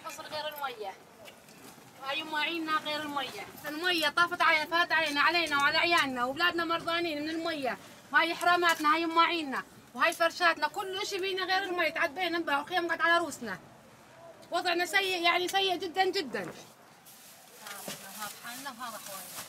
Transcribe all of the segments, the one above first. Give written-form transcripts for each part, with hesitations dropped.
الفصل غير المية، وهي مواعيننا غير المية، المية طافت علينا وعلى عيالنا وبلادنا مرضانين من المية، وهي حراماتنا هي مواعيننا وهي فرشاتنا، كل شيء بينا غير المية، تعبينا بها وخيم قاعد على روسنا. وضعنا سيء يعني سيء جدا جدا. هذا حالنا وهذا اخواننا.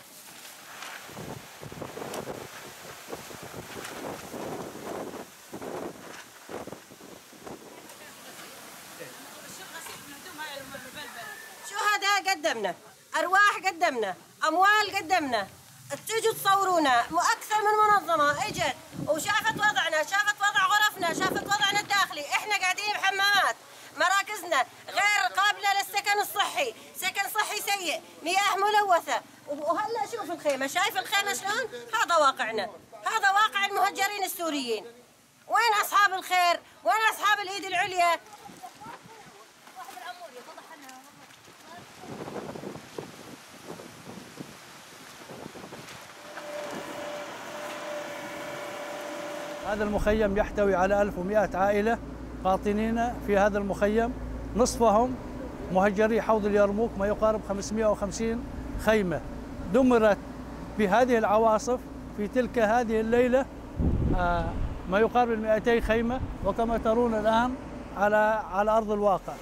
شهداء قدمنا، أرواح قدمنا، أموال قدمنا، تجوا تصورونا، أكثر من منظمة إجت وشافت وضعنا، شافت وضع غرفنا، شافت وضعنا الداخلي، إحنا قاعدين بحمامات، مراكزنا غير قابلة للسكن الصحي، سكن صحي سيء، مياه ملوثة، وهلا شوف الخيمة، شايف الخيمة شلون؟ هذا واقعنا، هذا واقع المهجرين السوريين. وين أصحاب الخير؟ وين أصحاب الإيد العليا؟ هذا المخيم يحتوي على 1100 عائلة قاطنين في هذا المخيم، نصفهم مهجري حوض اليرموك، ما يقارب 550 خيمة دمرت بهذه العواصف في تلك هذه الليلة، ما يقارب 200 خيمة، وكما ترون الآن على أرض الواقع.